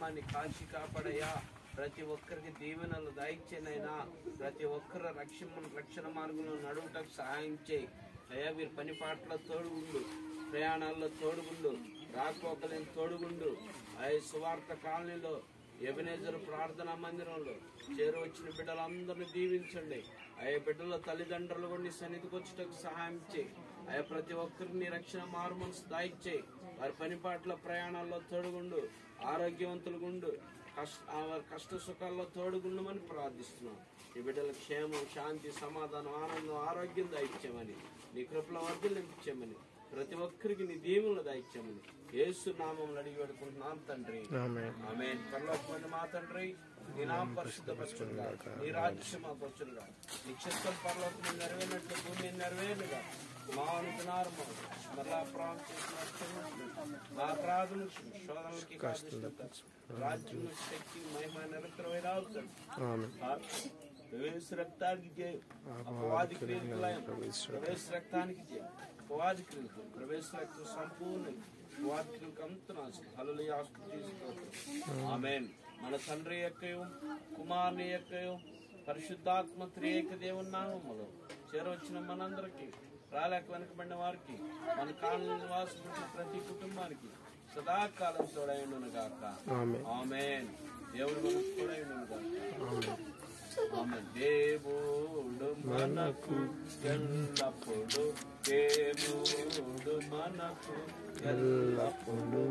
కుటుంబాన్ని కాచి కాపాడయ్యా. ప్రతి ఒక్కరికి దీవెనలు దయచేనైనా. ప్రతి ఒక్కరు రక్షణ మార్గంలో నడువుటకు సహాయం చేయి అయ్యా. వీరి పని పాటలో తోడుగుండు, ప్రయాణాల్లో తోడుగుండు, రాకపోకలేని తోడుగుండు. అయ్యా సువార్త కాలనీలో ఎబెనేజర్ ప్రార్థనా మందిరంలో చేరువచ్చిన బిడ్డలందరినీ దీవించండి అయ్యా. బిడ్డల తల్లిదండ్రులు కూడా నీ సన్నిధికి వచ్చేటకు సహాయం చేయి అయ్యా. ప్రతి ఒక్కరిని రక్షణ మారు మనసు దాయిచ్చేయి. వారి పనిపాట్ల ప్రయాణాల్లో తోడుగుండు, ఆరోగ్యవంతులుగుండు, కష్ట సుఖాల్లో తోడుగుండమని ప్రార్థిస్తున్నాం. ఈ బిడ్డల క్షేమం, శాంతి, సమాధానం, ఆనందం, ఆరోగ్యం దాయిచ్చామని, నీ కృపల వర్ధలు నింపించామని, ప్రతి ఒక్కరికి నీ దీవులను దాయిచ్చామని యేసు నామములో అడిగి పెడుకుంటున్నాం తండ్రి. ఆమేన్. పరలోకమందు మా తండ్రి, నీ నామం పరిశుద్ధపరచునుగా, నీ రాజ్యం మాకు వచ్చునుగా, నీ చిత్తం పరలోకము నెరవేరినట్లు భూమి నెరవేరుగా. మా అనుకున్నారము మరలా అపరాధం చేసిన మా అపరాధులు శోధనలకి రాజ్యం, శక్తి, మహిమ నిరంతరమై రావుతాడు. ప్రవేశ రక్తానికి జయ, అపవాది క్రియలకు లయం. ప్రవేశ రక్తానికి జయ, అపవాది క్రియలకు, ప్రవేశ రక్తం సంపూర్ణ, అపవాది క్రియలకు అంత నాశనం. హల్లెలూయా. ఆమేన్. మన తండ్రి యొక్కయు కుమారుని యొక్కయు పరిశుద్ధాత్మ త్రియేక దేవుని నామములో చేరవచ్చిన మనందరికి, రాలేక వెనకబడిన వారికి, మన కాలనీ నివాసం ప్రతి కుటుంబానికి సదాకాలం తోడైండును గాక. ఆమేన్. దేవుడు మనకు తోడైండును గాక. ఆమేన్. దేవుడు మనకు ఎల్లప్పుడు, దేవుడు మనకు ఎల్లప్పుడు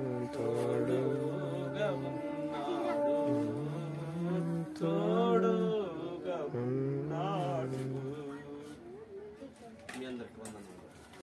తోడుగా ఉన్నాడు, తోడుగా